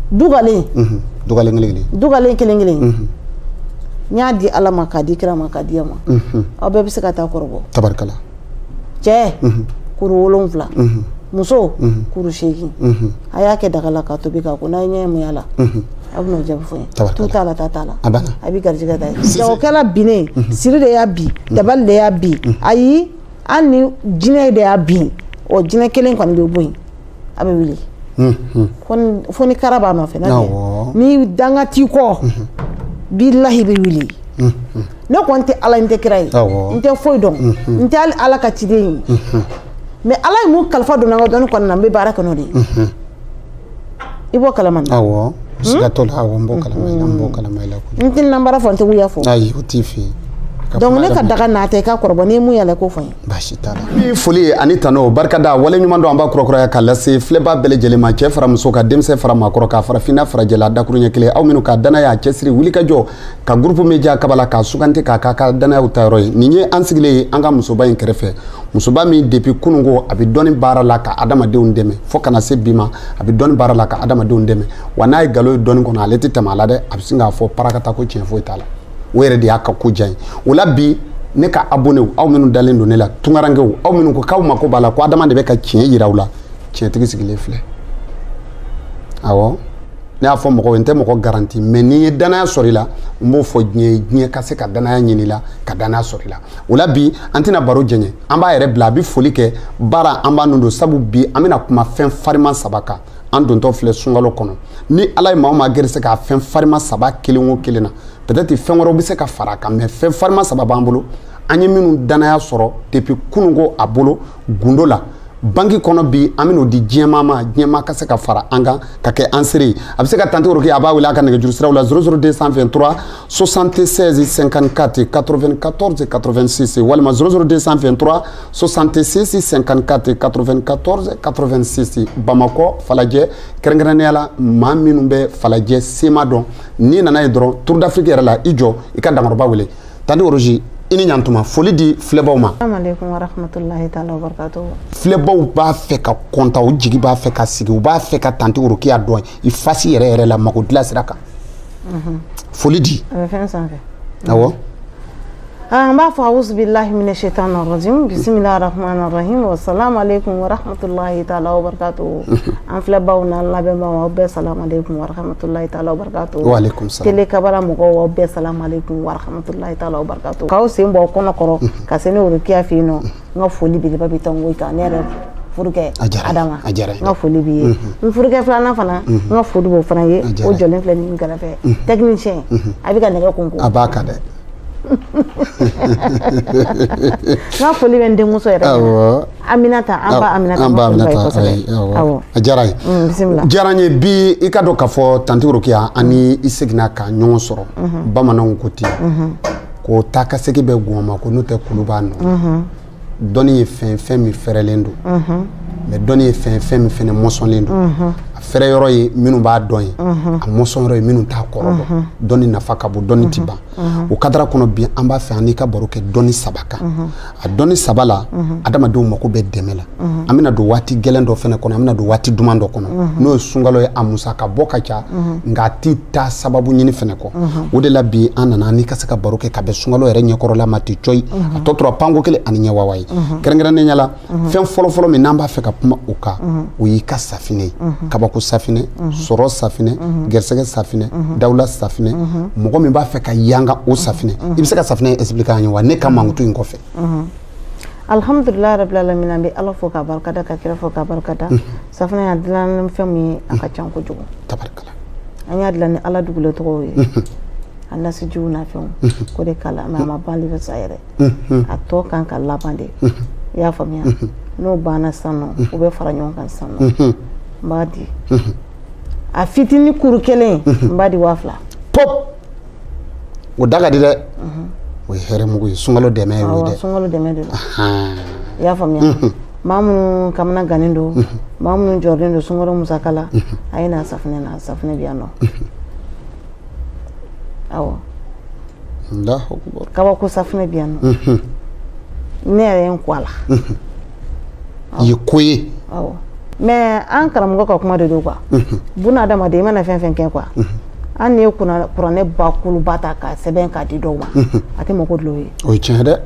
dugalen dugalen kelen nya di ala ma ka di kira ma ka di ma aw bɛɛ bɛ se ka taa kɔrɔbɔ tabarkala cɛ kuru 7 muso kuru 8 a y'a kɛ daga la ka tobi ka ko n'a ɲɛ mun yala a bɛ n'o jaabi fɔ n ye tu t'a la ta t'a la a bɛ garijɛgɛ da ye jagokɛla binnen siri de y'a bin dabali de y'a bin ayi an ni jinɛ de y'a bin o jinɛ kelen kɔni bɛ bɔ yen a bɛ wuli fo ni kara b'a nɔfɛ ni danga t'i kɔ billahi bɛ wuli ne kɔni tɛ ala n tɛ kira ye n tɛ foyi dɔn n tɛ hali ala ka ciden ye mais ala ye mun kalifa donna n ka dɔnni kɔnɔna na n bɛ baara kɛ n'o de ye i b'o kalama na awɔ siga t'o la awɔ n b'o kalama i la n tɛ nanbara fɔ n tɛ wuya fɔ ayi o t'i fɛ yen donc ne ka daga n'a tɛ k'a kɔrɔbɔ n'i ye mun yala ko fɔ n ye baasi t'a la ni foli ye ani tano barikada wale ɲuman dɔn an b'a kɔrɔkɔrɔya k'a lase filɛbaa bɛɛ lajɛlen ma cɛ fara muso ka denmisɛn fara maakɔrɔ k'a farafinna farajɛla dakuru ɲɛ kelen aw minnu ka danaya cɛsiri wuli ka jɔ ka groupe media kabala k'a sugante k'a ka danayaw ta yɔrɔ ye nin ye an sigilen ye an ka musoba in kɛrɛfɛ musoba min depuis kunungo a bɛ dɔnni baara la ka adamadenw dɛmɛ fo kana se bi ma a bɛ dɔnni baara la ka adamadenw dɛmɛ wa n'a ye nkalon ye dɔnni kɔnɔ ale tɛ tɛmɛ a la dɛ a bɛ sin k'a fɔ parakata ko tiɲɛ foyi t'a la o yɛrɛ de y'a ka ko diya ye o la bi ne ka abonné aw minnu dalen don ne la tungarankew aw minnu ko k'aw mako b'a la ko adama de bɛ ka tiɲɛ yira aw la tiɲɛtigi sigilen filɛ awɔ ne y'a fɔ mɔgɔw ye n tɛ mɔgɔ garanti mais n'i ye danaya sɔrɔ i la n b'o fɔ diɲɛ ka se ka danaya ɲini la ka danaya sɔrɔ i la o la bi an tɛna baro jɛɲɛ an b'a yɛrɛ bila a bɛ foli kɛ baara an b'a nun don sabu bi an bɛna kuma fɛn farima 3 kan an dontɔ filɛ sunkalo kɔnɔ ni ala ye maa o maa gɛrɛsɛ ka fɛn farima 3 kelen o kelen na peut-être fɛn wɛrɛw bɛ se ka fara a kan mais fɛn farima 3 b'an bolo an ye minnu danaya sɔrɔ depuis kunungo a bolo gundo la banki kɔnɔ bi an bɛn'o di diɲɛmaa ma diɲɛmaa ka se ka fara an kan ka kɛ an seere ye a bɛ se ka tante woroki a b'a wele a ka nɛgɛjuru siraw la 00223 76 54 94 86 walima 00223 66 54 94 86 Bamakɔ Falajɛ kɛrɛnkɛrɛnnenya la maa minnu bɛ Falajɛ sema dɔn n'i nana ye dɔrɔn Tour d'Afrique yɛrɛ la i jɔ i ka dankɔrɔba wele tante woroji i ni ɲantuma foli di filɛbaw ma. Assalamualaikum warahmatullahi taala wabarakatuh. Filɛbaw b'a fɛ ka kontan u jigi b'a fɛ ka sigi u b'a fɛ ka tante woroki a dɔn i fasi yɛrɛ yɛrɛ la mago dilan sira kan. Foli di. A bɛ fɛn sanfɛ. Awɔ. An b'a fɔ awuzu billahi minash shaitanir rajim bismillahir rahmanir rahim wa assalamu alaikum wa rahmatullahi taala wa barakatuh. An filɛbaw n'a lamɛnbagaw aw bɛɛ salamu alaikum wa rahmatullahi taala wa barakatuh. Wa alaikum salam. Tele kabara mɔgɔw aw bɛɛ salamu alaikum wa rahmatullahi taala wa barakatuh. K'aw sen bɔ kɔnɔ kɔrɔ ka se ne worokiya fɛ yen nɔ n ka foli belebeleba bɛ taa n ko kan ne yɛrɛ furukɛ Adama n ka foli b'i ye n furukɛ filanan fana n ka foli b'o fana ye o jɔlen filɛ nin kɛrɛfɛ technicien a bɛ ka nɛgɛ kunko a b'a kan dɛ. N'a foli bɛ n denmuso yɛrɛ Aminata an ba Aminata awɔ a diyara ye diyara n ye bi i ka dɔn k'a fɔ tante worokiya ani i seginna ka ɲɔgɔn sɔrɔ bamananw ko ten ko taa ka segin bɛ gɔn ma ko n'o tɛ kulu b'a nɔ dɔnni ye fɛn min fɛrɛlen don mais dɔnni ye fɛn min fɛnɛ mɔsɔnlen don a fɛrɛ yɔrɔ ye minnu b'a dɔn ye a mɔsɔn yɔrɔ ye minnu t'a kɔrɔ dɔn dɔnni nafa ka bon dɔnni ti ban o kadara kɔnɔ bi an b'a fɛ an n'i ka baro kɛ dɔnni 3 kan a dɔnni 3 la adamadenw mako bɛ dɛmɛ la an bɛna don waati gɛlɛn dɔ fɛnɛ kɔnɔ an bɛna don waati duman dɔ kɔnɔ n'o ye sunkalo ye a musaka bɔ ka ca nka a ti taa sababu ɲini fɛnɛ kɔ o de la bi an nana n'i ka se ka baro kɛ ka bɛn sunkalo yɛrɛ ɲɛkɔrɔla ma ten coyi a tɔ tora panko kelen ani ɲɛ wawa ye kɛrɛnkɛrɛnnenya la fɛn fɔlɔfɔlɔ min n'an b'a fɛ ka kuma o kan o y'i ka safinɛ ye kabako safinɛ sɔrɔ safinɛ gɛrisɛgɛ safinɛ dawula safinɛ mɔgɔ min b'a fɛ ka yanga o safinɛ i bɛ se ka safinɛ expliquer an ye wa ne ka mankutu in kɔfɛ. Alhamdulillah rabbil alamin an bɛ Ala fo k'a barikada ka kira fo k'a barikada safinɛ y'a dilan ni fɛn min ye a ka ca kojugu tabarikala an y'a dilan ni Ala dugule tɔgɔw ye a nasijiw n'a fɛnw ko de kala mais a ma ban livre sa yɛrɛ a tɔ kan ka laban de i y'a faamuya n'o banna sisan nɔ u bɛ fara ɲɔgɔn kan sisan nɔ n b'a di a fitinin kuru kelen n b'a di 2000 pop o da ka di dɛ o ye hɛrɛmugu ye sunkalo dɛmɛ ye o ye dɛ sunkalo dɛmɛ de don i y'a faamuya maa minnu kamana gannen don maa minnu jɔrɔlen don sunkalo musaka la a ye na safinɛ na safinɛ bɛ yan nɔ awɔ kabako safinɛ bɛ yan nɔ ne yɛrɛ ye n kɔ a la i ye ko ye awɔ mais an karamɔgɔ ka kuma de don quoi buna adamaden i mana fɛn fɛn kɛ quoi an ni kuranɛ bakuluba ta ka sɛbɛn ka di dɔw ma a tɛ mako dulon ye o ye tiɲɛ dɛ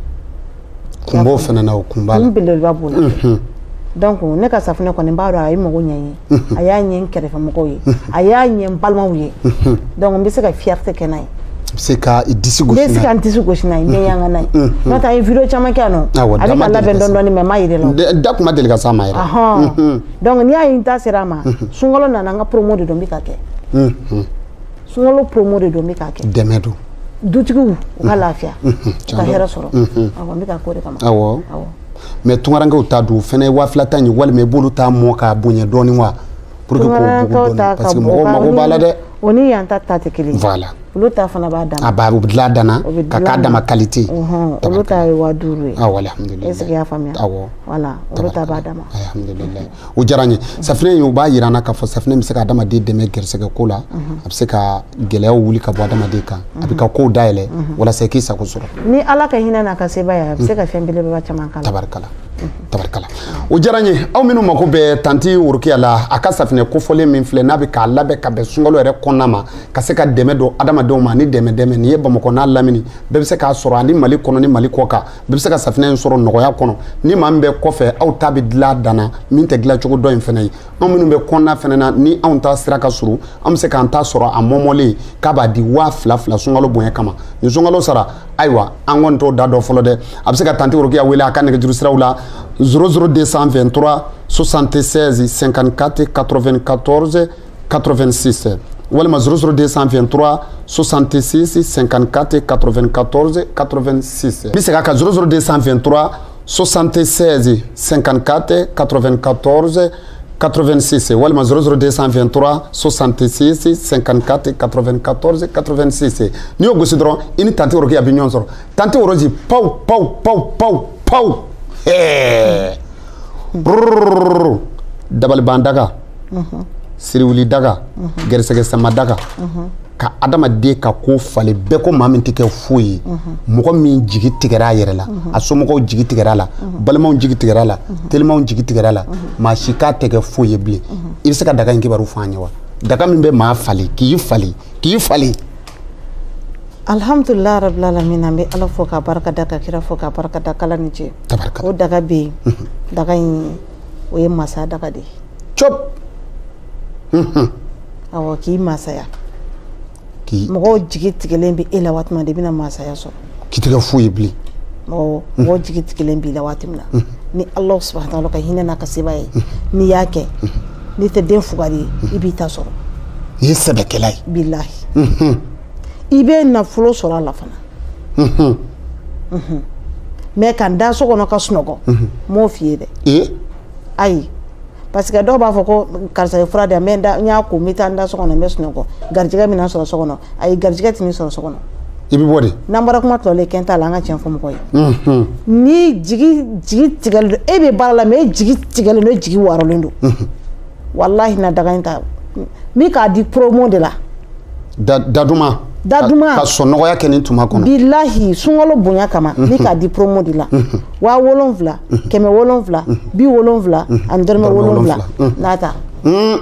kunbaw fana na o kunba la kun belebeleba b'o la donc ne ka safunɛ kɔni b'a dɔn a ye mago ɲɛ n ye a y'a ɲɛ n kɛrɛfɛmɔgɔw ye a y'a ɲɛ n balimaw ye donc n bɛ se ka fierté kɛ n'a ye se ka disi gosi n'a ye n bɛ se ka n disi gosi n'a ye n bɛ yanga n'a ye n'o tɛ a ye video caman kɛ yan nɔ a bɛ ka labɛn dɔɔni dɔɔni mais n m'a yɛrɛ la da kuma deli ka s'a ma yɛrɛ donc n'i y'a ye n ta sera a ma sunkalo nana n ka promo de don n bɛ ka kɛ sunkalo promo de don n bɛ ka kɛ dɛmɛ don dutigiw u ka lafiya u ka hɛrɛ sɔrɔ awɔ n bɛ ka k'o de kama awɔ mais tungarankew ta don fɛnɛ ye 2000 ta ɲi walima i b'olu ta mɔ k'a bonya dɔɔni wa pour que k'o bugu dɔɔni parce que mɔgɔw mago b'a la dɛ o ni yan ta tɛ kelen ye voilà olu ta fana b'a dama a b'a dilan dana ka k'a dama qualité olu ta ye 5000 ye awɔ alhamdulillah est-ce que i y'a faamuya awɔ voilà olu ta b'a dama alhamdulillah o diyara n ye safinɛ in o b'a yira an na k'a fɔ safinɛ bɛ se ka adamaden dɛmɛ gɛrɛsɛgɛ ko la a bɛ se ka gɛlɛyaw wuli ka bɔ adamaden kan a bɛ ka kow dayɛlɛ walasa i k'i sago sɔrɔ ni ala ka hinɛ n'a ka sebaaya a bɛ se ka fɛn belebeleba caman k'a la tabarikala tabarikala o diyara n ye aw minnu mako bɛ tanti worokiya la a ka safinɛ kofɔlen min filɛ n'a bɛ k'a labɛn ka bɛn sunkalo yɛrɛ kɔnɔna ma ka se ka dɛmɛ don adamadenw ma ni dɛmɛ nin ye Bamakɔ n'a lamini bɛɛ bɛ se k'a sɔrɔ ani Mali kɔnɔ ni Mali kɔ kan bɛɛ bɛ se ka safinɛ in sɔrɔ nɔgɔya kɔnɔ ni maa min bɛ kɔfɛ aw ta bɛ dilan dana min tɛ dilan cogo dɔ in fana ye anw minnu bɛ kɔnɔna fana na ni anw ta sira ka surun an bɛ se k'an ta sɔrɔ a mɔmɔlen k'a b'a di 2000 sunkalo bonya kama ni sunkalo sara ayiwa an kɔni t'o da dɔ fɔlɔ dɛ a bɛ se ka tanti worokiya wele a ka nɛgɛjuru siraw la 00223 76 54 94 86 walima 00223 66 54 94 86 bi se ka 00223 76 54 94 86 walima 00223 66 54 94 86 ni y'o gosi dɔrɔn i ni tanti worokiya bɛ ɲɔgɔn sɔrɔ tanti woroji paw paw paw paw paw dabaliban daga siriwuli daga gɛrɛsɛgɛ sama daga ka adamaden ka ko falen bɛɛ ko maa min tɛ kɛ foyi ye mɔgɔ min jigi tigɛra a yɛrɛ la a somɔgɔw jigi tigɛra a la balimaw jigi tigɛra a la telimaw jigi tigɛra a la maa si k'a tɛ kɛ foyi ye bilen i bɛ se ka daga in kibaru fɔ an ye wa daga min bɛ maa falen k'i falen alhamdulillah rabbil alamin an bɛ ala fo ka barika da ka kira fo ka barika da kala ni ce o daga bɛ yen daga in o ye masa daga de cop awɔ k'i masaya mɔgɔw jigi tigɛlen bɛ e la waati min na de bɛna masaya sɔrɔ k'i tɛ kɛ foyi ye bilen mɔgɔw jigi tigɛlen b'i la waati min na ni ala subahana taala ka hinɛ n'a ka sebaaya ye n'i y'a kɛ n'i tɛ den fugari ye i b'i ta sɔrɔ i ye sɛbɛkɛla ye bilahi i bɛ nafolo sɔrɔ a la fana mais ka n da so kɔnɔ ka sunɔgɔ m'o f'i ye dɛ ayi parce que dɔw b'a fɔ ko karisa ye fura di yan n y'a ko n bɛ taa n da so kɔnɔ n bɛ sunɔgɔ garijɛgɛ bɛ na sɔrɔ so kɔnɔ ayi garijɛgɛ tɛ nin sɔrɔ so kɔnɔ i bɛ bɔ de n'an bɔra kuma tɔlen kɛn t'a la an ka tiɲɛ fɔ mɔgɔ ye ni jigi tigɛlen don e bɛ baara la mais e jigi tigɛlen don e jigi wɔɔrɔlen don walahi na daga in ta min k'a di promo de la daduma ka sɔn nɔgɔya kɛ nin tuma kɔnɔ bilahi sunkalo bonya kama ni k'a di promo de la 7000 700 70 ani dɔrɔmɛ 7 n'a ta ni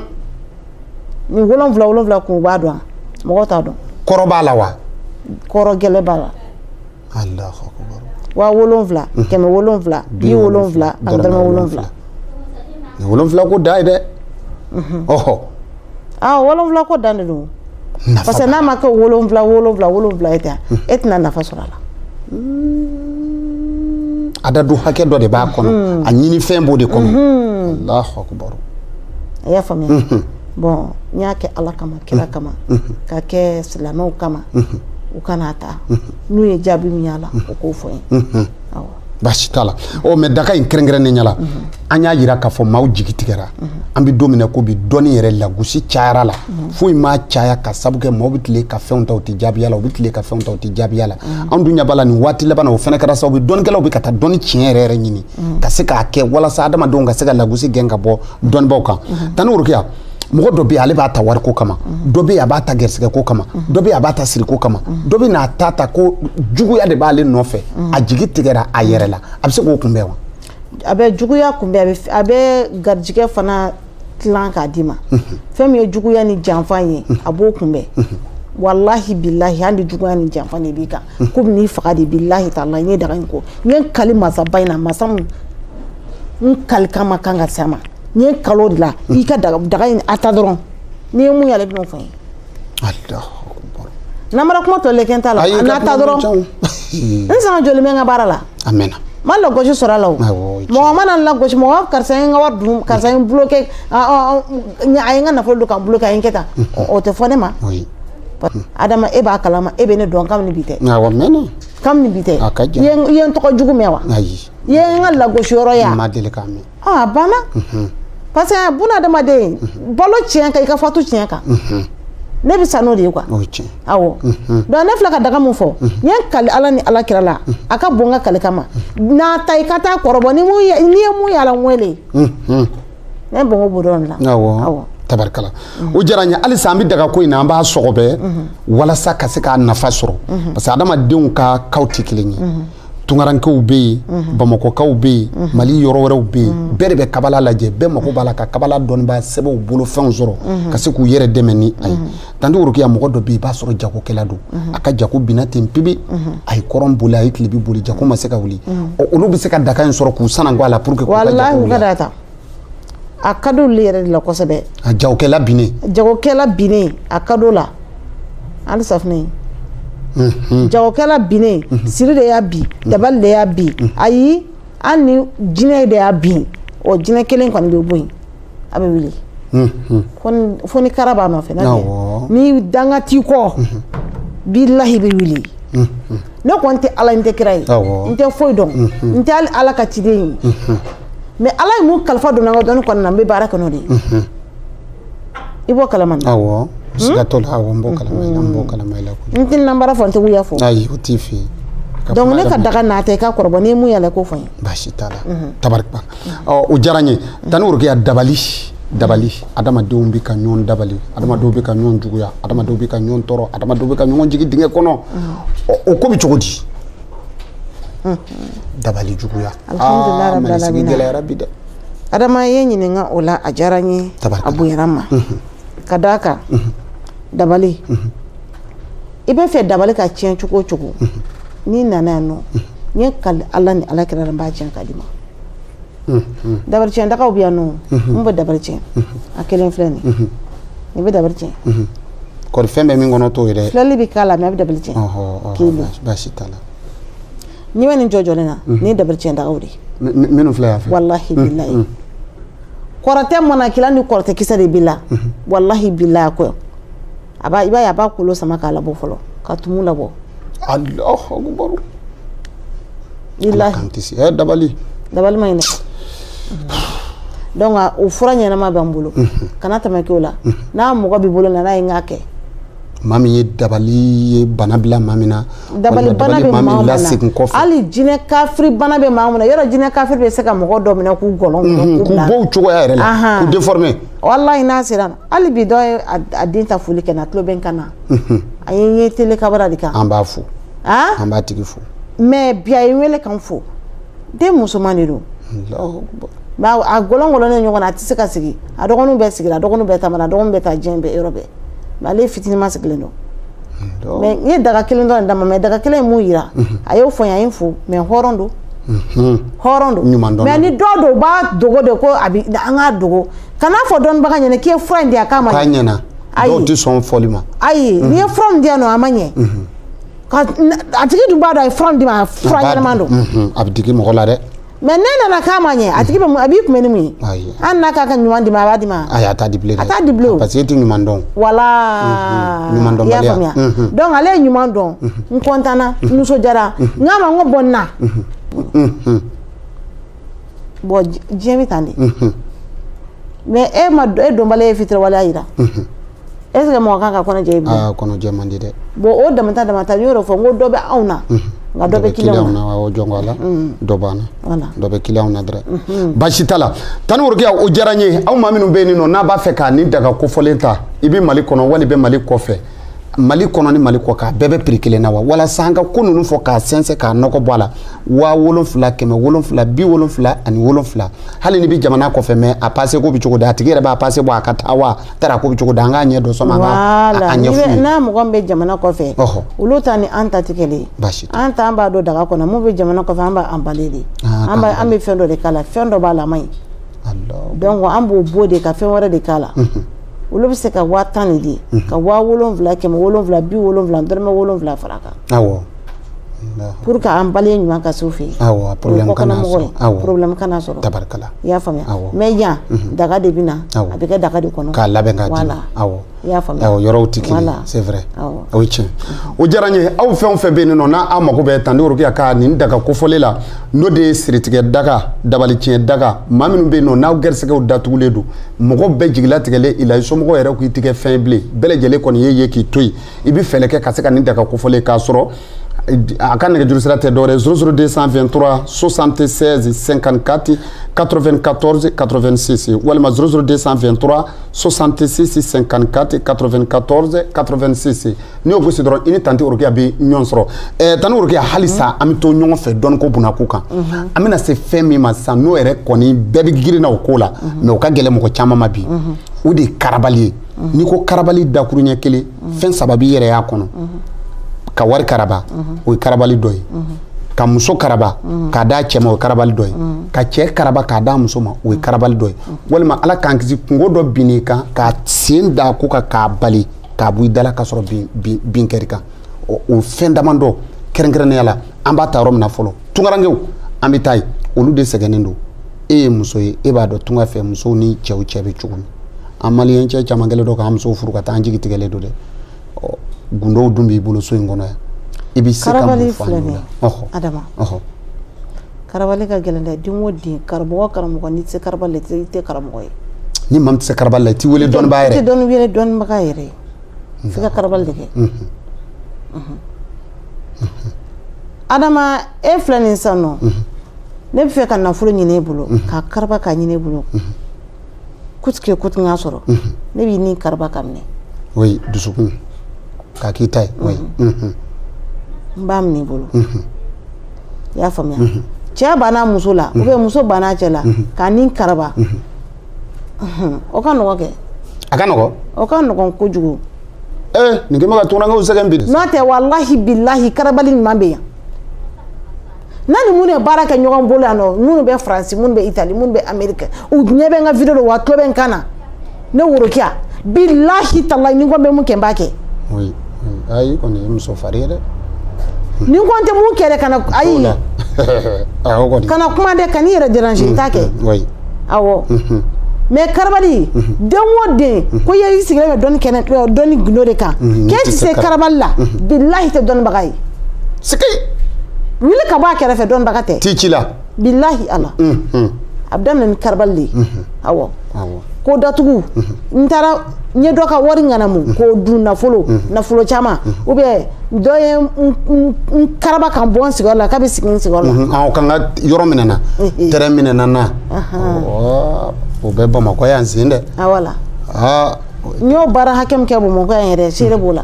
7 kun b'a dɔn mɔgɔ t'a dɔn kɔrɔ b'a la wa kɔrɔ gɛlɛ b'a la Allahu akbar 70 700 70 ani dɔrɔmɛ 7 ko da ye dɛ ɔhɔ 7 ko dan de don parce que n'a ma kɛ 7 ye ten e tɛna nafa sɔrɔ a la a da don hakɛ dɔ de b'a kɔnɔ a ɲini fɛn b'o de kɔnɔ Allahu akbar a y'a faamuya bon n y'a kɛ ala kama kira kama ka kɛ silamɛw kama u kana ta n'u ye jaabi min y'a la o k'o fɔ n ye awɔ baasi t'a la mais daga in kɛrɛnkɛrɛnnen ɲɛla an y'a yira k'a fɔ maaw jigi tigɛra an bɛ don min na ko bi dɔnni yɛrɛ lagosi cayara la foyi m'a caya ka sabu kɛ maaw bɛ tile ka fɛnw ta u tɛ jaabiya la u bɛ tile ka fɛnw ta u tɛ jaabiya la anw dun ɲɛ b'a la nin waati laban na o fana kɛra sababu dɔnnikɛlaw bɛ ka taa dɔnni tiɲɛ yɛrɛ ɲini ka se k'a kɛ walasa adamadenw ka se ka lagosi gɛn ka bɔ dɔnnibaw kan Tani Worokiya mɔgɔ dɔ bɛ yen ale b'a ta wariko kama dɔ bɛ yen a b'a ta gɛrɛsɛgɛko kama dɔ bɛ yen a b'a ta siriko kama dɔ bɛ yen a ta ko juguya de b'ale nɔfɛ a jigi tigɛra a yɛrɛ la a bɛ se k'o kunbɛn wa abe juguya kunbɛ abe garijigɛ fana tilan k'a d'i ma fɛn min ye juguya ni janfa ye a b'o kunbɛ wallahi billahi hali juguya ni janfa de b'i kan ko n'i faga de billahi ta'ala n ye daga in ko n ye kali masaba in na masa min n kali kama kan ka s'a ma n ye kalo de la i ka daga in a ta dɔrɔn n'i ye mun yɛlɛ bɛ n'o fɔ n ye namara kuma tɔ lɛkɛn t'a la a n'a ta dɔrɔn n san joli bɛ n ka baara la amena ma lagosi sɔrɔ a la o mɔgɔ mana lagosi mɔgɔ karisa ye n ka wari dun karisa ye n bloqué a ye n ka nafolo don ka n bloqué a ye n kɛ tan o tɛ fɔ ne ma Adama e b'a kalama e bɛ ne dɔn kabini bi tɛ kabini bi tɛ i ye n tɔgɔ jugu mɛn wa i ye n ka lagosi yɔrɔ ye a banna parce que bunadamaden balo tiɲɛ kan i ka fatu tiɲɛ kan ne bɛ sa n'o de ye quoi awɔ donc ne filɛ ka daga mun fɔ n ye kali Ala ni Alakira la a ka bon n ka kali kama n'a ta i ka taa kɔrɔbɔ ni ye mun ye Ala wele ne bongo b'o dɔrɔn de la awɔ tabarikala o diyara n ye halisa an bɛ daga ko in na an b'a sɔgɔbɛ walasa ka se k'a nafa sɔrɔ parce que adamadenw ka kaw tɛ kelen ye tunkarankew bɛ yen bamakɔkaw bɛ yen mali yɔrɔ wɛrɛw bɛ yen bɛɛ de bɛ kabala lajɛ bɛɛ mako b'a la ka kabala dɔnnibaa sɛbɛnw bolofɛnw sɔrɔ ka se k'u yɛrɛ dɛmɛ ni a ye tanti worokiya mɔgɔ dɔ bɛ yen i b'a sɔrɔ jagokɛla don a ka jago binna ten pepe a ye kɔrɔn boli a ye tilebi boli jago ma se ka wuli olu bɛ se ka daga in sɔrɔ k'u sanango a la pour que k'u ka jago wuli a ka d'olu yɛrɛ de la kosɛbɛ a jagokɛla binnen a ka d'o la hali safunɛ jagokɛla binnen siri de y'a bin dabali de y'a bin ayi an ni jinɛ de y'a bin o jinɛ kelen kɔni bɛ bɔ yen a bɛ wuli fo ni kara b'a nɔfɛ ni danga t'i kɔ billahi bɛ wuli ne kɔni tɛ Ala n tɛ kira ye n tɛ foyi dɔn n tɛ hali Ala ka ciden ye mais Ala ye mun kalifa donna n ka dɔnni kɔnɔna na n bɛ baara kɛ n'o de ye i b'o kalama awɔ siga t'o la awɔ n b'o kalama n tɛ n baara fɔ n tɛ wuya fɔ ayi o t'i fɛ yen donc ne ka daga n'a ta i ka kɔrɔbɔ n'i ye mun yɛlɛ k'o fɔ n ye baasi t'a la tabarikala o diyara n ye tani worokiya dabali adamadenw bɛ ka ɲɔgɔn dabali adamadenw bɛ ka ɲɔgɔn juguya adamadenw bɛ ka ɲɔgɔn tɔɔrɔ adamadenw bɛ ka ɲɔgɔn jigin dingɛ kɔnɔ o ko bɛ cogo di dabali juguya alhamdulillah rabbil alamin gɛlɛyara bi dɛ adama ye ɲininka o la a diyara n ye a bonyara n ma ka d'a kan dabali i bɛ fɛ dabali ka tiɲɛ cogo o cogo n'i nana yan nɔ n ye kali Ala ni Alakira la n b'a tiɲɛ ka di ma dabali tiɲɛ dagaw bɛ yan nɔ n bɛ dabali tiɲɛ a kelen filɛ nin ye i bɛ dabali tiɲɛ kɔri fɛn bɛ min kɔnɔ t'o ye dɛ filɛli bɛ k'a la mais a bɛ dabali tiɲɛ kelen baasi t'a la n'i bɛ nin jɔjɔlen na ni dabali tiɲɛ dagaw de minnu filɛ yan fɛ wallahi billahi kɔrɔtɛ mana kila ni kɔrɔtɛ kisɛ de b'i la wallahi billahi ko i b'a ye a b'a kolo sama k'a labɔ fɔlɔ ka tumu labɔ Allahu akbar billahi dabali ma ɲi dɛ donc o fura ɲɛnama b'an bolo kana tɛmɛ k'o la n'a mɔgɔ b'i bolo n'a ye n k'a kɛ maa min ye dabali ye bana bila maa min na dabali bana bɛ maa min na hali jinɛ kafiri bana bɛ maa min na yɔrɔ jinɛ kafiri bɛ se ka mɔgɔ dɔ minɛ k'u gɔlɔn k'u bɔ o cogoya yɛrɛ la k'u déformer wallahi n'a sera hali bi dɔ ye a den ta foli kɛ na tulo bɛ n kan na a ye n ye tele kabara de kan an b'a fo an b'a tigi fo mais bi a ye n wele k'an fo den musoman de don a gɔlɔngɔlɔnnen ɲɔgɔn na a tɛ se ka sigi a dɔgɔninw bɛɛ sigira a dɔgɔninw bɛɛ taamana a dɔgɔninw bɛɛ taa diɲɛ bɛɛ yɔrɔ bɛɛ mais ale fitinin ma sigilen don mais n ye daga kelen dɔrɔn de d'a ma mais daga kelen ye mun yira a y'o fɔ n ye a ye n fo mais hɔrɔn don hɔrɔn don mais ni dɔ don u b'a dogo de ko a bɛ an k'a dogo kana fɔ dɔnnibaga ɲɛna k'i ye fura in di a k'a ma ɲɛ dɔw tɛ sɔn fɔli ma ayi n'i ye fura in di yan nɔ a ma ɲɛ a tigi dun b'a dɔn a ye fura in di ma fura ɲɛnama don a bɛ digi mɔgɔ la dɛ mais ne nana k'a ma ɲɛ a tigi a b'i kunbɛn ni mun ye hali n'a k'a ka ɲuman di ma a b'a di ma ayi a t'a di bilen dɛ a t'a di bilen parce que e tɛ ɲuman dɔn voilà i y'a faamuya donc ale ye ɲuman dɔn n content na n nisɔndiyara n k'a ma n ko bon na bon diɲɛ bɛ tan de mais e dɔnbali ye fitiriwaleya yira est ce que mɔgɔ kan ka kɔnɔjɛ i bilen kɔnɔjɛ man di dɛ bon o damata n y'o de fɔ n ko dɔ bɛ anw na nka dɔ bɛ kiliyanw na o jɔn la dɔ b'an na dɔ bɛ kiliyanw na dɛrɛ baasi t'a la tani worokiya o diyara n ye aw maa minnu bɛ yen nɔ n'a b'a fɛ k'a ni daga kofɔlen ta i bɛ Mali kɔnɔ wali bɛ Mali kɔfɛ Mali kɔnɔ ni Mali kɔ ka bɛɛ bɛ prix kelen na wa wala san ka ko ninnu fɔ ka sɛnsɛn ka nɔgɔ bɔ a la 7,777 hali ni bi jamana kɔfɛ mais a passé ko bi cogo di a tigi yɛrɛ b'a passé bɔ a ka taa wa tara ko bi cogo di an k'a ɲɛ dɔ sɔn a ɲɛ n'a mɔgɔ bɛ jamana kɔfɛ olu ta ni an ta tɛ kelen an ta an b'a dɔn daga kɔnɔ mun bɛ jamana kɔfɛ an b'a emballé de an bɛ fɛn dɔ de k'a la fɛn dɔ b'a la man ɲi donc an b'o bɔ de ka fɛn wɛrɛ de k'a la olu bɛ se ka 10,000 de di ka 7,770 dɔrɔmɛ 7 fara kan pour que an baliye ɲuman ka s'u fɛ yen problème kana sɔrɔ tabarikala i y'a faamuya mais yan daga de bɛ na a bɛ kɛ daga de kɔnɔ k'a labɛn k'a di i y'a faamuya yɔrɔw tɛ kelen c'est vrai o ye tiɲɛ o diyara n ye aw fɛn o fɛn bɛ yen nɔ n'a mago bɛ Tande Rokiya ka nin daga kofɔli la n'o de ye siritigɛ daga dabalitiɲɛ daga maa minnu bɛ yen nɔ n'aw gɛrɛsɛgɛw datugulen don mɔgɔ bɛɛ jigilatigɛlen i la i somɔgɔw yɛrɛ k'i tigɛ fɛn bilen bɛɛ lajɛlen kɔni ye ye k'i to yen i bɛ fɛɛrɛ kɛ ka se ka nin daga kofɔli k'a sɔrɔ a ka nɛgɛjuru sira tɛ dɔwɛrɛ 00223 76 54 94 86 walima 00223 66 54 94 86 n'i y'o gosi dɔrɔn i ni Tante Rokiya bɛ ɲɔgɔn sɔrɔ Tante Rokiya halisa an bɛ to ɲɔgɔn fɛ dɔɔni ko bunako kan an bɛna se fɛn min ma sisan n'o yɛrɛ kɔni bɛɛ bɛ girinna o ko la mais o ka gɛlɛn mɔgɔ caman ma bi o de ye karabali ye n'i ko karabali dakuru ɲɛ kelen fɛn saba b'i yɛrɛ y'a kɔnɔ ka wari karaba o ye karabali dɔ ye ka muso karaba k'a d'a cɛ ma o ye karabali dɔ ye ka cɛ karaba k'a d'a muso ma o ye karabali dɔ ye walima ala k'an kisi kungo dɔ bin n'i kan k'a sen da ko kan k'a bali k'a bɔ i dala k'a sɔrɔ bin kɛr'i kan o fɛn damadɔ kɛrɛnkɛrɛnnenya la an b'a ta yɔrɔ min na fɔlɔ tunkarankew an bɛ taa yen olu de sɛgɛnnen don e ye muso ye e b'a dɔn tunga fɛ musow ni cɛw cɛ bɛ cogo min an maliyɛn cɛ caman kɛlen don k'an musow furu ka taa an jigi tigɛlen don dɛ gundow dun b'i bolo so in kɔnɔ yan i bɛ se ka mun fɔ an ɲɛna Adama karabali ka gɛlɛn dɛ den o den karamɔgɔ n'i tɛ se karabali la i tɛ karamɔgɔ ye ni maa min tɛ se karabali la i t'i wele dɔnnibaga yɛrɛ i tɛ wele dɔnnibaga yɛrɛ f'i ka karabali de kɛ Adama e filɛ nin sisan nɔ ne bɛ fɛ ka nafolo ɲini e bolo ka karaba ka ɲini e bolo kutigi ye kutigi ŋa sɔrɔ ne b'i ni karaba ka minɛ oui dusukun k'a k'i ta ye oui n b'a minɛ i bolo i y'a faamuya cɛ banna muso la ou bien muso banna cɛ la k'a ni karaba o ka nɔgɔ kɛ a ka nɔgɔ o ka nɔgɔn kojugu nin kɛ bɛ ka tunkarankew sɛgɛn bi n'o tɛ walahi bilahi karabali ɲuman bɛ yan n'a ni minnu ye baara kɛ ɲɔgɔn bolo yan nɔ minnu bɛ Faransi minnu bɛ Itali minnu bɛ Amérique u ɲɛ bɛ n ka video la wa tulo bɛ n kan na ne Rokiya bilahi talahi ni n ko n bɛ mun kɛ n b'a kɛ oui ayi kɔni ye muso fari ye dɛ ni n ko n tɛ mun kɛ dɛ kana ayi kana kuma dɛ ka n'i yɛrɛ déranger i t'a kɛ awɔ mais karabali den o den ko i sigilen bɛ dɔnni gundo de kan k'e tɛ se karabali la bilahi tɛ dɔnnibaga ye wuli ka bɔ a kɛrɛfɛ dɔnnibaga tɛ t'i ci la bilahi ala a bɛ daminɛ ni karabali de ye awɔ ko datugu n taara n ye dɔ ka wari ŋanamu k'o dun nafolo caman ou bien dɔ ye n karaba ka bɔ n sigiyɔrɔ la k'a bɛ sigi n sigiyɔrɔ la kan ka yɔrɔ minɛna terrain minɛna na o bɛ Bamakɔ yan sen dɛ awala n y'o baara hakɛ min kɛ Bamakɔ yan yɛrɛ seere b'o la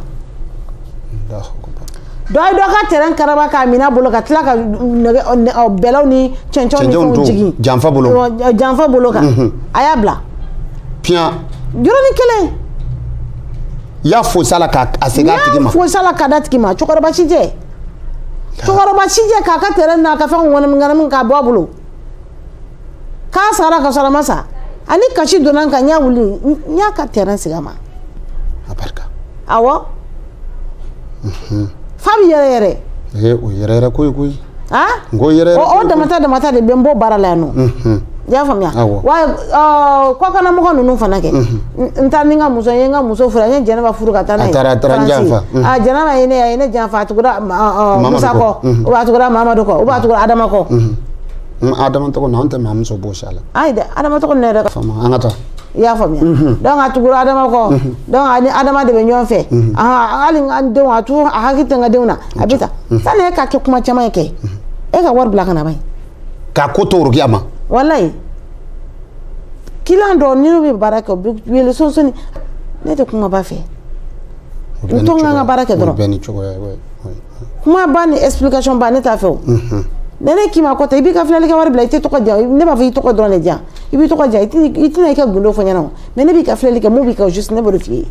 dɔ ye dɔ ka terrain karaba k'a minɛ a bolo ka tila ka bɛlɛw ni cɛncɛnw ni fɛnw jigin janfa bolo kan a y'a bila piyan yɔrɔnin kelen i y'a fosi a la k'a segin a tigi ma fosi a la k'a da tigi ma cɛkɔrɔba si tɛ k'a ka terrain n'a ka fɛnw ŋanamu k'a bɔ a bolo k'a sara ka sɔrɔ a ma sa ani kasi donna n kan n y'a wuli n y'a ka terrain segin a ma a barika awɔ fa bɛ yɛrɛ yɛrɛ o yɛrɛ ko ye koyi n ko yɛrɛ o damata de bɛ n bɔ baara la yan nɔ i y'a faamuya wa kɔkanamɔgɔ ninnu fana kɛ n taara ni n ka muso ye n ka muso furu n ye Jɛnɛba furu ka taa n'a ye Faransi Jɛnɛba ye ne janfa a tugura Musa kɔ ou bien a tugura Mamadu kɔ ou bien a tugura Adama kɔ Adama tɔgɔ na an tɛ maa muso bɔ si a la ayi dɛ Adama tɔgɔ ne yɛrɛ an ka taa i y'a faamuya donc a tugura Adama kɔ donc ani Adama de bɛ ɲɔgɔn fɛ hali n ka denw a tugu a hakili tɛ n ka denw na a bɛ taa sani e ka kɛ kuma caman ye kɛ e ka wari bila ka na ban k'a ko to Rokiya ma walayi kilan dɔ n'u bɛ baara kɛ u bɛ wele sɔnsɔnni ne tɛ kuma ba fɛ n to n ka baara kɛ dɔrɔn kuma ba ni explication ba ne t'a fɛ o ne k'i ma kɔtɛ i b'i ka filɛlikɛ wari bila i tɛ tɔgɔ diyan ne b'a fɔ i tɔgɔ dɔrɔn de diyan i b'i tɔgɔ diyan i tɛna i ka gundo fɔ ɲɛna o mais ne b'i ka filɛli kɛ mun b'i ka juste ne b'o de f'i ye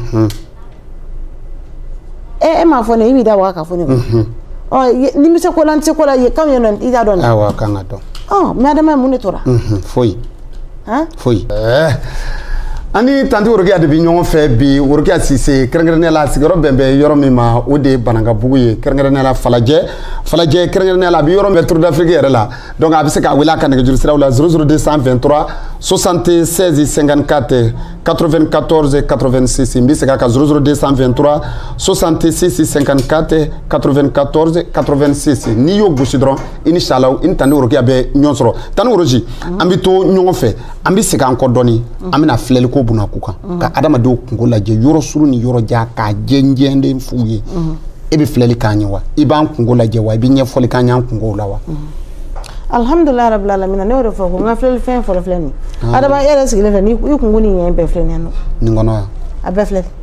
e m'a fɔ ne i b'i da waga ka fɔ ne ni bɛ se ko la n tɛ se ko la kan ye nɔ i t'a dɔn awɔ kan ka dɔn mais adama mun de tora foyi foyi ani tanti Worokiya de bi ɲɔgɔn fɛ bi Worokiya Sise kɛrɛnkɛrɛnnenya la sigiyɔrɔ bɛn bɛ yɔrɔ min ma o de ye Banankabugu ye kɛrɛnkɛrɛnnenya la Falajɛ kɛrɛnkɛrɛnnenya la a bi yɔrɔ min bɛ Tour d'Afrique yɛrɛ la donc a bɛ se k'a wele a ka nɛgɛjuru siraw la 00223 76 54 94 86 n bɛ segin a kan 00223 66 54 94 86 n'i y'o gosi dɔrɔn inshallah i ni tanti Worokiya bɛ ɲɔgɔn sɔrɔ tanti Woroji an bɛ to ɲɔgɔn fɛ an bɛ segin an kɔ dɔɔni an bɛna filɛli ko buna ku kan ka adamadenw kungo lajɛ yɔrɔ suru ni yɔrɔ ja k'a jɛnjɛnden f'u ye e bɛ filɛli k'an ye wa i b'an kungo lajɛ wa i bɛ ɲɛfɔli k'an y'an kungow la wa alhamdulillah rabbil alamin ne y'o de fɔ ko n ka filɛli fɛn fɔlɔ filɛ nin ye adama e yɛrɛ sigilen filɛ i kungo ni ɲɛ bɛɛ filɛ nin ye nɔ nin kɔnɔ wa a bɛɛ filɛ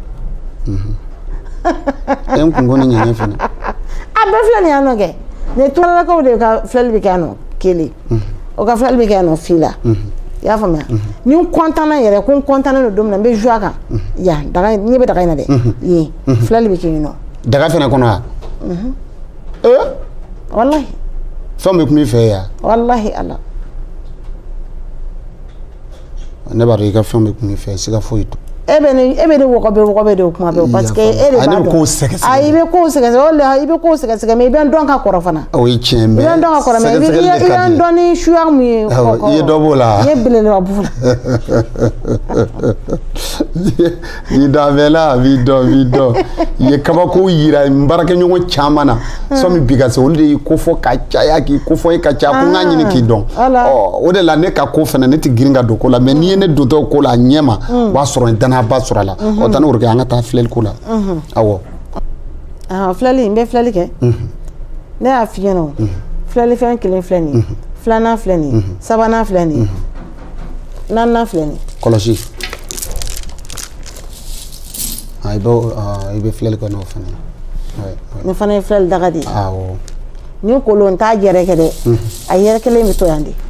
e n kungo ni ɲɛ fɛnɛ a bɛɛ filɛ nin ye nɔ kɛ nin tubabukaw de ka filɛli bɛ kɛ yan nɔ kelen o ka filɛli bɛ kɛ yan nɔ fi la i y'a faamuya ni n kɔntanna yɛrɛ ko n kɔntannen don don min na n bɛ jouer a kan yan daga ɲɛ bɛ daga in na dɛ yen filɛli bɛ kɛ yen nɔ daga fɛnɛ kɔnɔ wa walahi fɛn bɛ kun b'i fɛ yan walahi ala ne b'a dɔn i ka fɛn bɛ kun b'i fɛ siga foyi to e bɛ ne wɔgɔbɛ de o kuma bɛɛ parce que e de b'a dɔn i bɛ kow sɛgɛsɛgɛ o la i bɛ kow sɛgɛsɛgɛ mais i bɛ n dɔn ka kɔrɔ fana o ye tiɲɛ mais i bɛ n dɔn ka kɔrɔ mais i bɛ n dɔn ni suya mun ye i ye dɔ b'o la i ye belebeleba b'o la i danfɛla b'i dɔn i ye kabako yira n baarakɛɲɔgɔn caman na sɔmi bi ka se olu de y'i kofɔ ka caya k'i kofɔ e ka caya ko n k'a ɲini k'i dɔn o de la ne ka ko fana ne tɛ girin ka don ko la mais n'i ye ne dontɔ ko la a ɲɛ ma o b'a sɔrɔ danaya ba sɔrɔ a la o tanti Worokiya an ka taa filɛli ko la awɔ filɛli n bɛ filɛli kɛ ne y'a f'i ɲɛna o filɛli fɛn kelen filɛ nin ye filanan filɛ nin ye sabanan filɛ nin ye naaninan filɛ nin ye kɔlɔsi i bɛ filɛli kɛ n'o fana ye nin fana ye filɛli daga de ye awɔ ni kolon t'a yɛrɛkɛ dɛ a yɛrɛkɛlen bɛ to yan de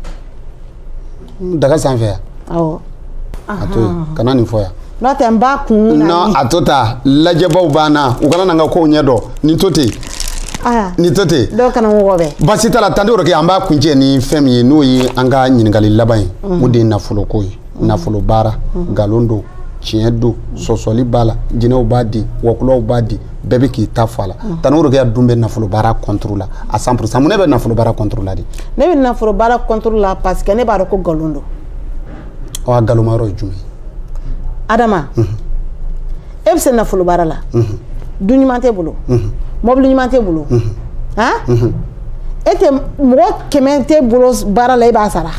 daga sanfɛ yan awɔ a to yen kana nin fɔ yan n'o tɛ n b'a kun na non a to ta lajɛbaw banna u kana na n ka kow ɲɛ dɔn nin to ten nin to ten dɔw kana mɔgɔ bɛɛ basi t'a la tanti Worokiya an b'a kuncɛ ni fɛn min ye n'o ye an ka ɲininkali laban ye o de ye nafoloko ye nafolo baara nkalon don tiɲɛ don sɔsɔli b'a la jinɛw b'a di wakulaw b'a di bɛɛ bɛ k'i ta fɔ a la tanti Worokiya dun bɛ nafolo baara contre la a 100% mun ne bɛ nafolo baara contre la de ne bɛ nafolo baara contre la parce que ne b'a dɔn ko nkalon don a nkalonma yɔrɔ ye jumɛn adama e bɛ se nafolo baara la du ɲuman t'e bolo mobili ɲuman t'e bolo e tɛ mɔgɔ 100 t'e bolo baara la e b'a sara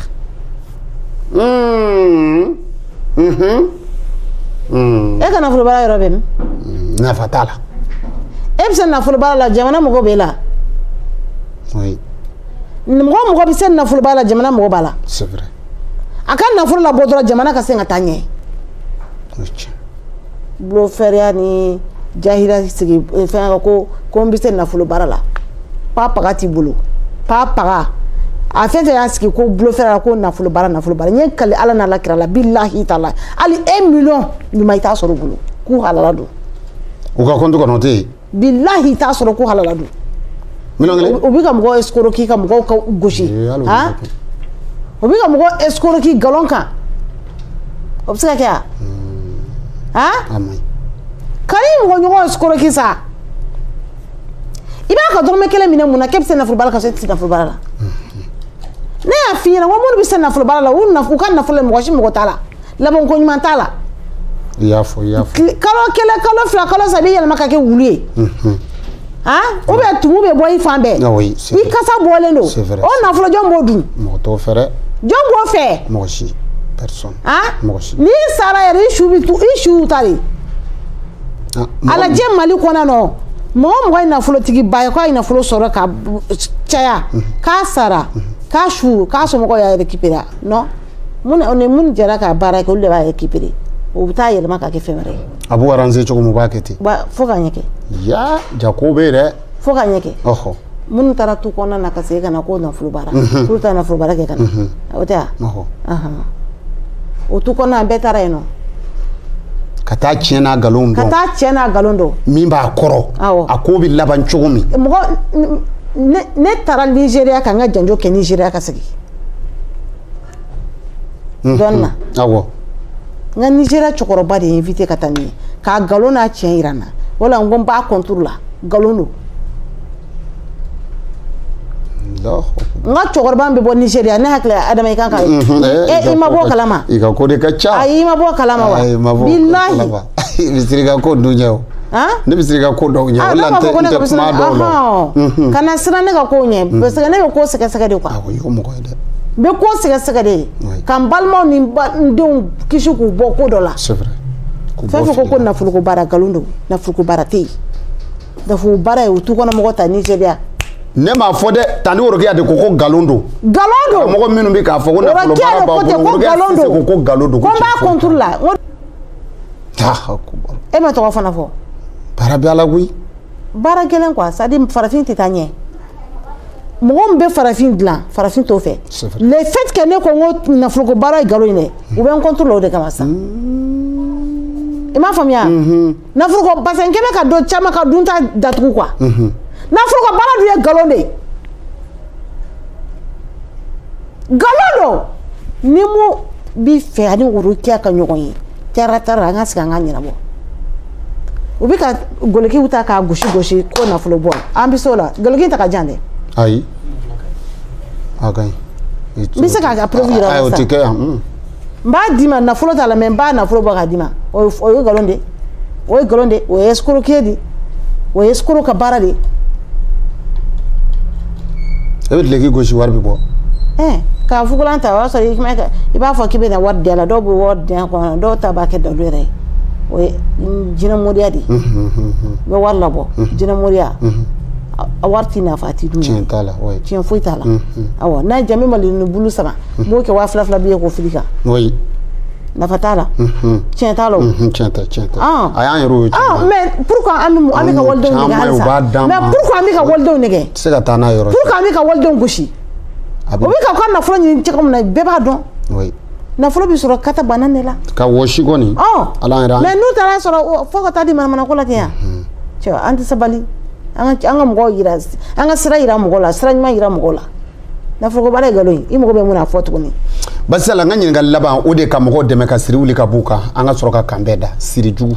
e ka nafolo baara yɔrɔ bɛ min nafa t'a la e bɛ se nafolo baara la jamana mɔgɔ b'e la mɔgɔ bɛ se nafolo baara la jamana mɔgɔ b'a la c'est vrai a ka nafolo labɔ dɔrɔn jamana ka se ka taa ɲɛ bulofɛriya ni jahila sigi fɛn ko n bɛ se nafolo baara la pa paga t'i bolo pa paga a fɛn fɛn y'a sigi ko bulofɛriya ko nafolo baara n ye kali ala n'a lakira la bilahi ta'ala hali 1 million ɲuman i t'a sɔrɔ bolo k'u halala don u ka compte kɔnɔ o tɛ yen bilahi i t'a sɔrɔ k'u halala don u bɛ ka mɔgɔw escroquer ka mɔgɔw ka gosi o bɛ ka mɔgɔ escroquer galon kan o bɛ se ka kɛ yan kari mɔgɔ ɲɔgɔn escroquer sa i b'a ka dɔrɔmɛ 1 minɛ mun na k'e bɛ se nafolo baara la ka sɔrɔ e tɛ se nafolo baara la ne y'a f'i ɲɛna ko minnu bɛ se nafolo baara la u ka nafolo mɔgɔ si mɔgɔ t'a la labɛn ko ɲuman t'a la i y'a fɔ kalo 1 kalo 2 kalo 3 i bɛ yɛlɛma ka kɛ wulu ye ou bien tumu bɛ bɔ i fan bɛɛ i kasa bɔlen don o nafolo jɔn b'o dun mɔgɔ t'o fɛ dɛ jɔn b'o fɛ mɔgɔ si personne mɔgɔ si n'i sara yɛrɛ i su ta de ala diɲɛ Mali kɔnɔ nɔ mɔgɔ mɔgɔ ye nafolotigi ba ye k'a ye nafolo sɔrɔ ka caya k'a sara k'a su k'a somɔgɔw y'a récupérer non mun jɛra k'a baara kɛ olu de b'a récupérer o bɛ taa yɛlɛma ka kɛ fɛn wɛrɛ ye a b'o arranger cogo mun b'a kɛ ten fo ka ɲɛ kɛ ya jako bɛ dɛ fo ka ɲɛ kɛ ɔhɔ minnu taara tu kɔnɔna na ka segin ka na ko nafolo baara k'olu ta nafolo baara kɛ ka na o tɛ wa o tu kɔnɔna an bɛɛ taara yen nɔ ka taa tiɲɛ n'a nkalon dɔn ka taa tiɲɛ n'a nkalon dɔn min b'a kɔrɔ a ko bɛ laban cogo min mɔgɔ ne taara Nigéria ka n ka janjo kɛ Nigéria ka segin dɔɔnin na awɔ n ka Nigéria cɛkɔrɔba de ye invité ka taa ni ye k'a nkalon n'a tiɲɛ yira n na wala n ko n b'a contour la nkalon don n ka cɛkɔrɔba bɛ bɔ Nigéria ne hakili Adama i kan ka i ma bɔ kalama i ka ko de ka ca ayi i ma bɔ kalama wa bilahi misiri ka ko dun ɲɛ o ne bɛ se ka ko dɔw ɲɛ o la n tɛ kuma dɔw la kana siran ne ka ko ɲɛ parce que ne bɛ ko sɛgɛsɛgɛ de quoi awɔ i ko mɔgɔ ye dɛ n bɛ ko sɛgɛsɛgɛ de ka n balimaw ni n denw kisi k'u bɔ ko dɔ la c'est vrai fɛn fɛn ko nafoloko baara nkalon don nafoloko baara tɛ yen nafolo baara ye u t'u kɔnɔ mɔgɔ ta Nigéria ne m'a fɔ dɛ Tani Worokiya de ko nkalon don nkalon don mɔgɔ minnu bɛ k'a fɔ ko nafolo baara b'a bolo Worokiya tɛ se ko nkalon don ko n b'a contour la e ma tɔgɔ fana fɔ baara bɛ Ala koyi baara gɛlɛn quoi c'est à dire farafin tɛ taa ɲɛ mɔgɔ min bɛ farafin dilan farafin t'o fɛ le fait que ne ko n ko nafoloko baara ye nkalon ye dɛ u bɛ n contour la o de kama sa i m'a faamuya nafoloko parce que n kɛ bɛ ka dɔ caman ka dunta datugu quoi nafoloko baara dun ye nkalon de ye nkalon don ni mu bi fɛ ani Worokiya ka ɲɔgɔn ye tara an ka sigi an ka ɲɛnabɔ u bɛ ka golokiw ta k'a gosi gosi ko nafolo bɔ an bɛ s'o la goloki ta ka jan dɛ ayi a ka ɲi n bɛ se k'a preuve yira ayi o tɛ kɛ yan n b'a d'i ma nafolo t'a la mais n b'a nafolo bɔ k'a d'i ma o ye nkalon de o ye nkalon de o ye escroquerie de o ye escroc ka baara de e bɛ tile k'i gosi wari bɛ bɔ k'a fugulan ta o y'a sɔrɔ i b'a fɔ k'i bɛ na wari di a la dɔw bɛ wari di a kɔnɔ dɔw ta b'a kɛ dalu yɛrɛ ye o ye jinɛ mɔriya de ye i bɛ wari labɔ jinɛ mɔriya a wari t'i nafa a t'i dun tiɲɛ t'a la tiɲɛ foyi t'a la awɔ n'a ye jami malini bulu sama n b'o kɛ 2000 b'i ye k'o fili kan nafa t'a la tiɲɛ t'a la tiɲɛ tɛ a y'an yɛrɛ o mais pourquoi an bɛ ka walidenw nɛgɛ halisa mais pourquoi an bɛ ka walidenw nɛgɛ tɛ se ka taa n'a yɔrɔ pourquoi an bɛ ka walidenw gosi o bɛ ka ka nafolo ɲini cogo min na bɛɛ b'a dɔn nafolo bɛ sɔrɔ kata bana de la ka wɔsi kɔni ala yɛrɛ mais n'u taara sɔrɔ fo ka taa di manamana ko la ten yan cɛ an tɛ sabali an ka mɔgɔw yira an ka sira yira mɔgɔw la sira ɲuman yira mɔgɔw la nafolo baara ye nkalon ye i mago bɛ mun na fɔ tuguni basi la n ka ɲininkali laban o de ka mɔgɔw dɛmɛ ka siri wuli ka b'u kan an ka sɔrɔ ka kan bɛɛ da siri jugu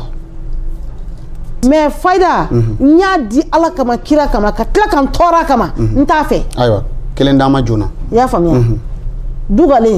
mais fayida n y'a di ala kama kira kama ka tila ka n tɔɔrɔ kama n t'a fɛ ayiwa kelen d'an ma joona i y'a faamuya dugalen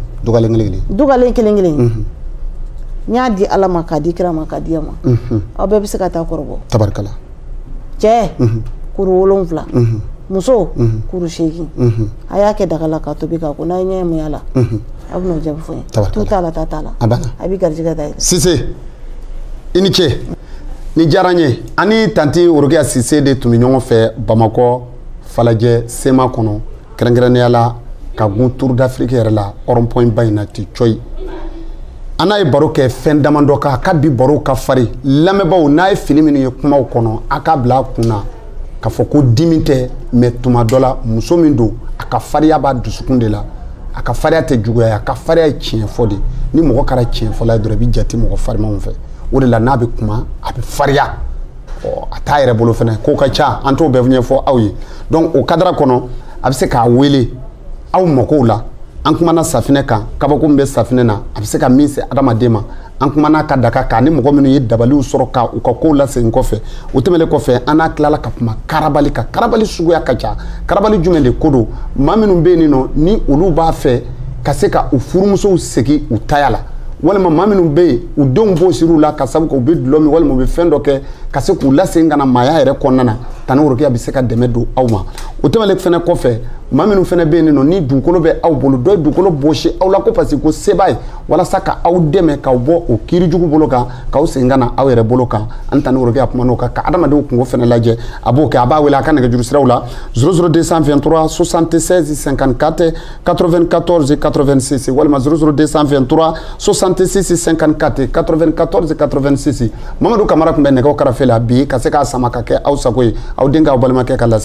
kelen kelen n y'a di ala ma k'a di kira ma k'a di ma aw bɛɛ bɛ se ka taa kɔrɔbɔ tabarikala cɛ kuru 7 muso kuru 8 a y'a kɛ daga la k'a tobi k'a ko n'a ye ɲɛ mun y'a la a bɛ n'o jaabi fɔ n ye tu t'a la ta t'a la a bɛ garijɛgɛ da yɛlɛ Sise i ni ce ni diyara n ye ani tanti Worokiya Sise de tun bɛ ɲɔgɔn fɛ Bamakɔ Falajɛ Sema kɔnɔ kɛrɛnkɛrɛnnenya la ka gun Tour d'Afrique yɛrɛ la rond-point ba in na ten coyi an n'a ye baro kɛ fɛn damadɔ kan a ka bi baro ka farin lamɛnbaaw n'a ye fili minnu ye kumaw kɔnɔ a ka bila a kun na k'a fɔ ko dimi tɛ mais tuma dɔ la muso min don a ka farinya b'a dusukun de la a ka farinya tɛ juguya ye a ka farinya ye tiɲɛ fɔ de ni mɔgɔ kɛra tiɲɛ fɔla ye dɔrɔn i bɛ jate mɔgɔ farimanw fɛ o de la n'a bɛ kuma a bɛ farinya a t'a yɛrɛ bolo fɛnɛ ko ka ca an t'o bɛɛ ɲɛfɔ aw ye donc o cadre kɔnɔ a bɛ se k'a wele aw makow la an kumana safinɛ kan kabako min bɛ safinɛ na a bɛ se ka min se adamaden ma an kumana ka daga kan ni mɔgɔ minnu ye dabaliw sɔrɔ ka u ka kow lasegin kɔfɛ o tɛmɛnen kɔfɛ an n'a tilala ka kuma karabali kan karabali suguya ka ca karabali jumɛn de ko don maa minnu bɛ yen nɔ ni olu b'a fɛ ka se ka u furumusow segin u taya la walima maa minnu bɛ yen u denw b'o siri u la ka sabu kɛ u bɛ dulɔ min walima u bɛ fɛn dɔ kɛ ka se k'u lasegin ka na maaya yɛrɛ kɔnɔna na Tani Worokiya bɛ se ka dɛmɛ don aw ma o tɛmɛnen fɛnɛ kɔfɛ maa minnu fana bɛ yen nɔ ni dugukolo bɛ aw bolo dɔ ye dugukolo bɔsi aw la ko parce que ko seba ye walasa ka aw dɛmɛ k'aw bɔ o kiirijugu bolo kan k'aw segin ka na aw yɛrɛ bolo kan an tan ni worokɛ a kuma n'o kan ka adamadenw kungo fana lajɛ a b'o kɛ a b'a wele a ka nɛgɛjuru siraw la 00223 76 54 94 86 walima 00223 66 54 94 86 Mamadou Kamara tun bɛ nɛgɛw karafe la bi ka se k'a sama ka kɛ aw sago ye aw denkɛ aw balimakɛ ka